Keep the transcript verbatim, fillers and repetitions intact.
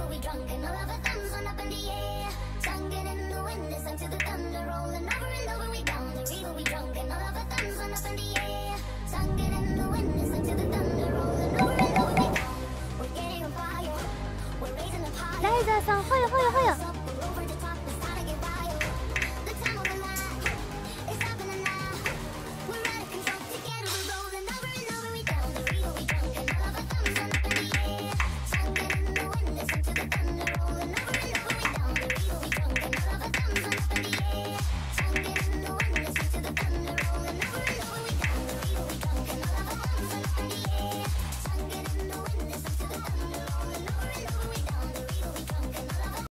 till we drunk and all of our thumbs went up in the air. Singing in the wind, listen to the thunder rolling over and over. We bound to real